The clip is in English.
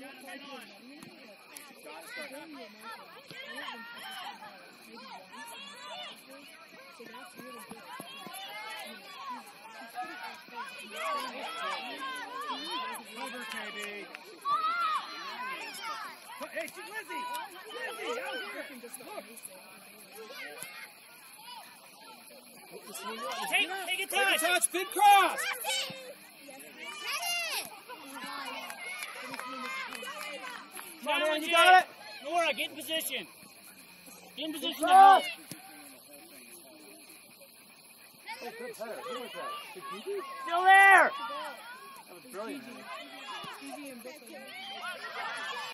Over, KB. Hey, Lizzie! Lizzie, out here! Take a touch! Big cross! Come on, you got it! Laura, get in position. Get in position to help. Still there! That was brilliant.